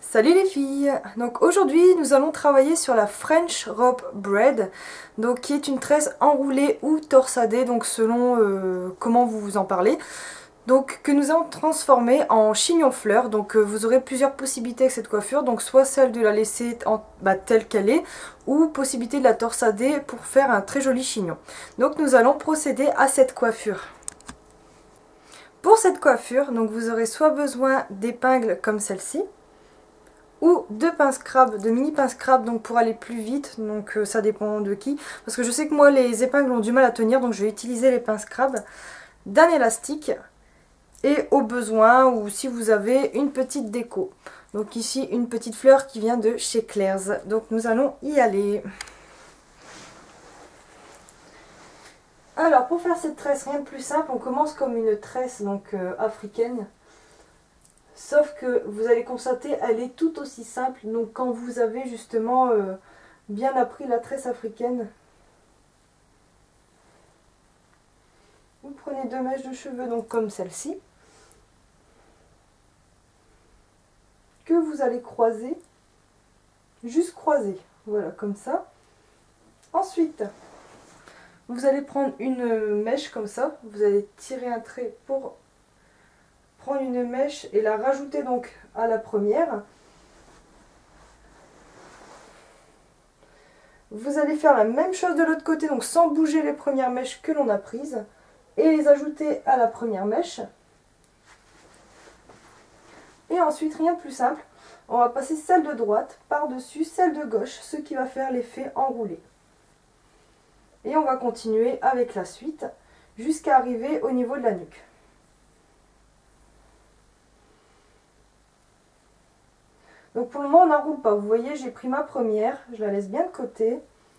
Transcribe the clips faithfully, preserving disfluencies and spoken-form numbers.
Salut les filles! Donc aujourd'hui nous allons travailler sur la French Rope Braid, donc qui est une tresse enroulée ou torsadée, donc selon euh, comment vous vous en parlez. Donc que nous allons transformer en chignon fleur. Donc euh, vous aurez plusieurs possibilités avec cette coiffure, donc soit celle de la laisser en, bah, telle qu'elle est, ou possibilité de la torsader pour faire un très joli chignon. Donc nous allons procéder à cette coiffure. Pour cette coiffure, donc vous aurez soit besoin d'épingles comme celle-ci, ou de pinces crabes, de mini pinces crabes, donc pour aller plus vite, donc euh, ça dépend de qui, parce que je sais que moi les épingles ont du mal à tenir, donc je vais utiliser les pinces crabes, d'un élastique, et au besoin, ou si vous avez une petite déco. Donc ici une petite fleur qui vient de chez Claire's, donc nous allons y aller. Alors pour faire cette tresse, rien de plus simple, on commence comme une tresse donc euh, africaine. Sauf que vous allez constater, elle est tout aussi simple. Donc quand vous avez justement euh, bien appris la tresse africaine, vous prenez deux mèches de cheveux, donc comme celle-ci, que vous allez croiser, juste croiser, voilà, comme ça. Ensuite, vous allez prendre une mèche comme ça, vous allez tirer un trait pour prendre une mèche et la rajouter donc à la première. Vous allez faire la même chose de l'autre côté, donc sans bouger les premières mèches que l'on a prises, et les ajouter à la première mèche. Et ensuite, rien de plus simple, on va passer celle de droite par-dessus celle de gauche, ce qui va faire l'effet enroulé. Et on va continuer avec la suite, jusqu'à arriver au niveau de la nuque. Donc pour le moment on n'enroule pas, vous voyez j'ai pris ma première, je la laisse bien de côté.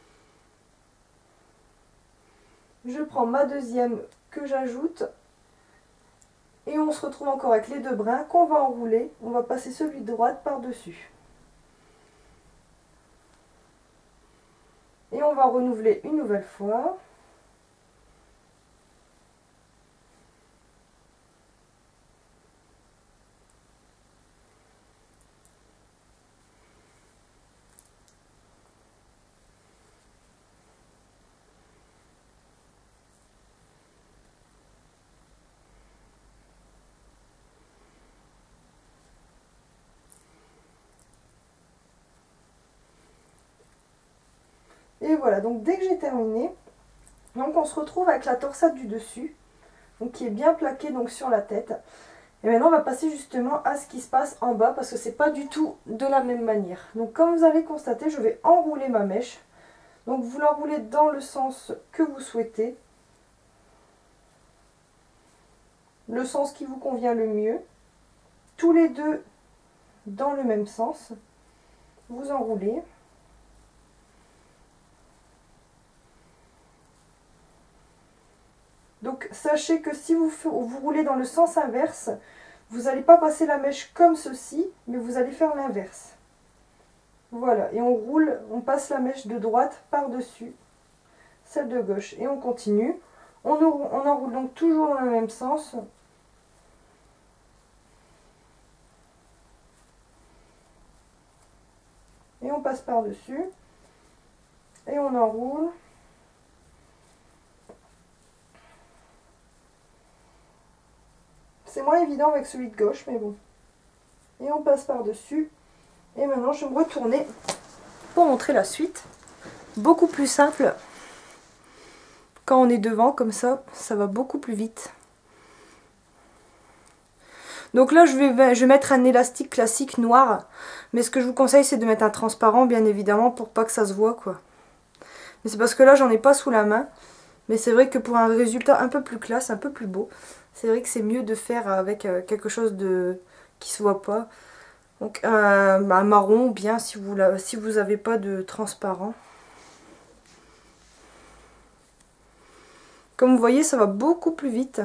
Je prends ma deuxième que j'ajoute. Et on se retrouve encore avec les deux brins qu'on va enrouler. On va passer celui de droite par-dessus. Et on va renouveler une nouvelle fois. Et voilà, donc dès que j'ai terminé, donc on se retrouve avec la torsade du dessus, donc qui est bien plaquée donc sur la tête. Et maintenant on va passer justement à ce qui se passe en bas, parce que c'est pas du tout de la même manière. Donc comme vous avez constaté, je vais enrouler ma mèche. Donc vous l'enroulez dans le sens que vous souhaitez, le sens qui vous convient le mieux, tous les deux dans le même sens, vous enroulez. Donc sachez que si vous, vous roulez dans le sens inverse, vous n'allez pas passer la mèche comme ceci, mais vous allez faire l'inverse. Voilà, et on roule, on passe la mèche de droite par-dessus celle de gauche. Et on continue. On, on enroule donc toujours dans le même sens. Et on passe par-dessus. Et on enroule. C'est moins évident avec celui de gauche, mais bon. Et on passe par-dessus. Et maintenant, je vais me retourner pour montrer la suite. Beaucoup plus simple. Quand on est devant, comme ça, ça va beaucoup plus vite. Donc là, je vais, je vais mettre un élastique classique noir. Mais ce que je vous conseille, c'est de mettre un transparent, bien évidemment, pour pas que ça se voit, quoi. Mais c'est parce que là, j'en ai pas sous la main. Mais c'est vrai que pour un résultat un peu plus classe, un peu plus beau, c'est vrai que c'est mieux de faire avec quelque chose de qui se voit pas. Donc un, un marron, bien si vous la, si vous n'avez pas de transparent. Comme vous voyez, ça va beaucoup plus vite.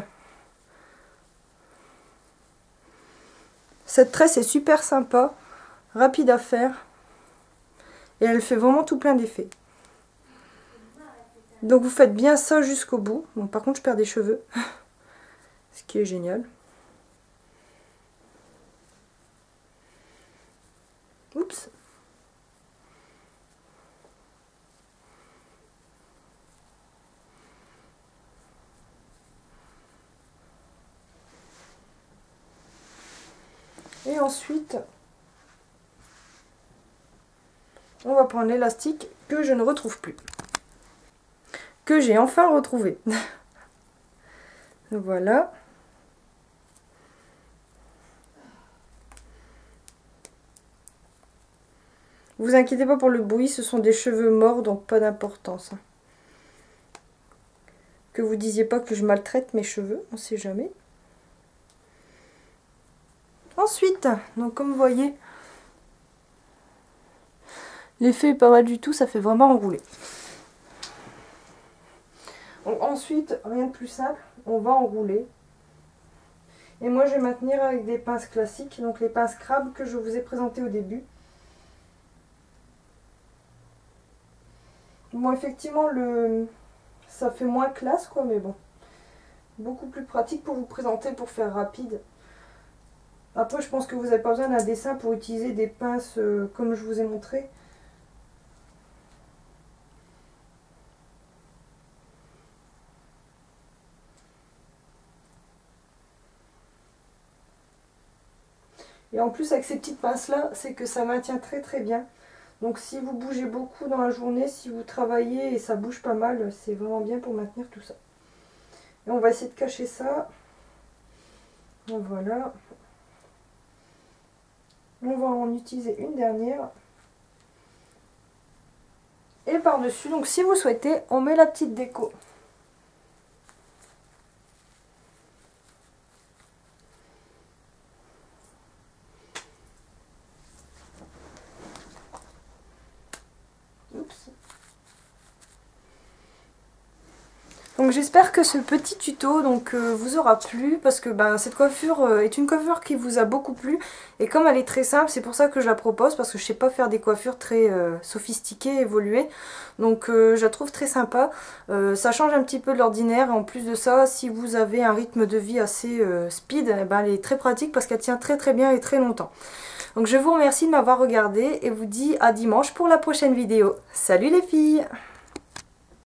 Cette tresse est super sympa, rapide à faire. Et elle fait vraiment tout plein d'effets. Donc vous faites bien ça jusqu'au bout. Bon, par contre, je perds des cheveux. Ce qui est génial. Oups. Et ensuite, on va prendre l'élastique que je ne retrouve plus. Que j'ai enfin retrouvé. Voilà. Vous inquiétez pas pour le bruit, ce sont des cheveux morts, donc pas d'importance. Que vous disiez pas que je maltraite mes cheveux, on sait jamais. Ensuite, donc comme vous voyez, l'effet est pas mal du tout, ça fait vraiment enrouler. Donc ensuite, rien de plus simple, on va enrouler. Et moi je vais maintenir avec des pinces classiques, donc les pinces crabe que je vous ai présentées au début. Bon, effectivement, le... ça fait moins classe, quoi, mais bon. Beaucoup plus pratique pour vous présenter, pour faire rapide. Après, je pense que vous n'avez pas besoin d'un dessin pour utiliser des pinces euh, comme je vous ai montré. Et en plus, avec ces petites pinces-là, c'est que ça maintient très très bien. Donc si vous bougez beaucoup dans la journée, si vous travaillez et ça bouge pas mal, c'est vraiment bien pour maintenir tout ça. Et on va essayer de cacher ça. Donc voilà. On va en utiliser une dernière. Et par-dessus, donc si vous souhaitez, on met la petite déco. Oups. Donc j'espère que ce petit tuto donc, euh, vous aura plu, parce que ben, cette coiffure euh, est une coiffure qui vous a beaucoup plu, et comme elle est très simple, c'est pour ça que je la propose, parce que je sais pas faire des coiffures très euh, sophistiquées, évoluées, donc euh, je la trouve très sympa. Euh, ça change un petit peu de l'ordinaire, et en plus de ça, si vous avez un rythme de vie assez euh, speed, eh ben, elle est très pratique parce qu'elle tient très très bien et très longtemps. Donc je vous remercie de m'avoir regardé et vous dis à dimanche pour la prochaine vidéo. Salut les filles!